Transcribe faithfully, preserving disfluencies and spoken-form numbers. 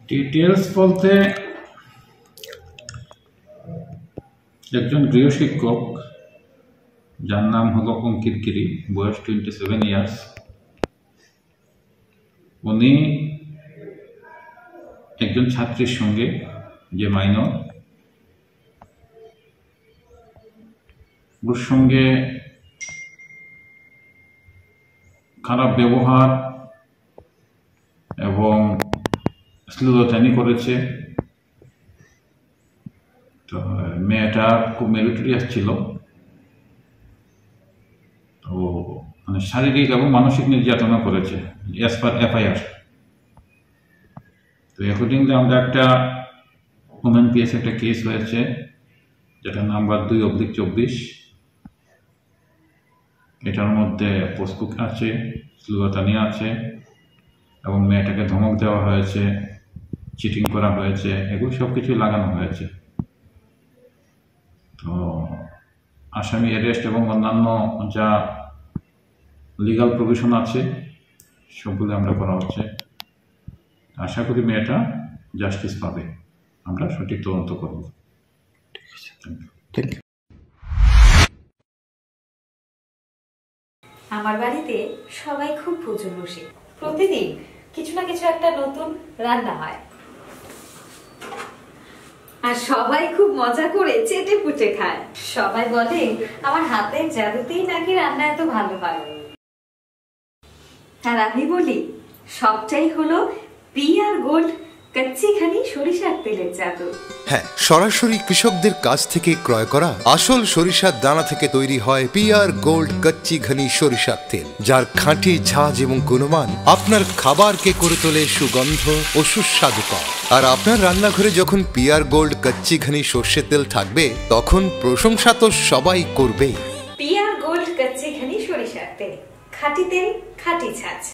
Details বলতে একজন গৃহশিক্ষক যার নাম হলো অঙ্কিত গিরি, বয়স টোয়েন্টি সেভেন ইয়ার্স। উনি একজন ছাত্রীর সঙ্গে, যে মাইনর, ওর সঙ্গে খারাপ ব্যবহার এবং শ্লীলতাহানি করেছে। তো মেয়েটা খুব মেরিটোরিয়াস ছিল, তো মানে শারীরিক এবং মানসিক নির্যাতনা করেছে অ্যাজ পার এফআইআর। তো অ্যাকর্ডিংলি আমরা একটা ওমেন পিএস একটা কেস হয়েছে, যেটা নাম্বার দুই অব্লিক চব্বিশ। এটার মধ্যে পোস্টবুক আছে, শ্লীলতাহানি আছে এবং মেয়েটাকে ধমক দেওয়া হয়েছে, চিটিং করা হয়েছে, এগুলো সব কিছু লাগানো হয়েছে। তো আসামি অ্যারেস্ট এবং অন্যান্য যা লিগাল প্রভিশন আছে সবগুলো আমরা করা হচ্ছে। আশা করি মেয়েটা জাস্টিস পাবে, আমরা সঠিক তদন্ত করব। Thank you. আমার বাড়িতে সবাই খুব ভোজন বসে, প্রতিদিন কিছু না কিছু একটা নতুন রান্না হয়, আর সবাই খুব মজা করে চেটে পুটে খায়। সবাই বলে আমার হাতের জাদুতেই নাকি রান্না এত ভালো হয়। আর আমি বলি সবটাই হলো পিআর গোল্ড কচ্চি ঘানি সরিষার তেলের জাদু। হ্যাঁ, সরাসরি কৃষকদের কাছ থেকে ক্রয় করা আসল সরিষার দানা থেকে তৈরি হয় পিআর গোল্ড কচ্চি ঘানি সরিষার তেল, যার খাঁটি ঝাঁজ এবং গুণমান আপনার খাবারকে করে তোলে সুগন্ধ ও সুস্বাদুকর। আর আপনার রান্নাঘরে যখন পিআর গোল্ড কচ্চি ঘানি সর্ষের তেল থাকবে, তখন প্রশংসা তো সবাই করবে। পিআর গোল্ড কচ্চি ঘানি সরিষার তেল, খাঁটি তেল, খাঁটি ছাঁচ।